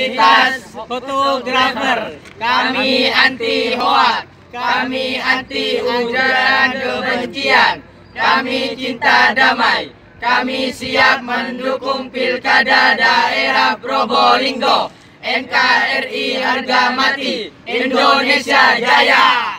komunitas fotografer. Kami anti hoak, kami anti ujaran kebencian, kami cinta damai, kami siap mendukung Pilkada Daerah Probolinggo. NKRI harga mati, Indonesia Jaya.